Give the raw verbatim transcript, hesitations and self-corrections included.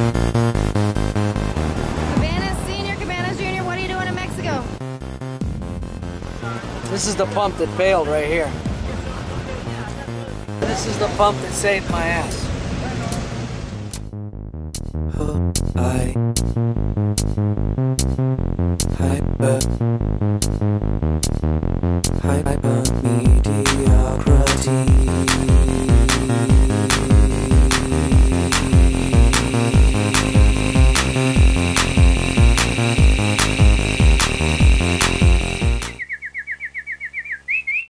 Cabanas Senior, Cabanas Junior, what are you doing in Mexico? This is the pump that failed right here. This is the pump that saved my ass. Oh, I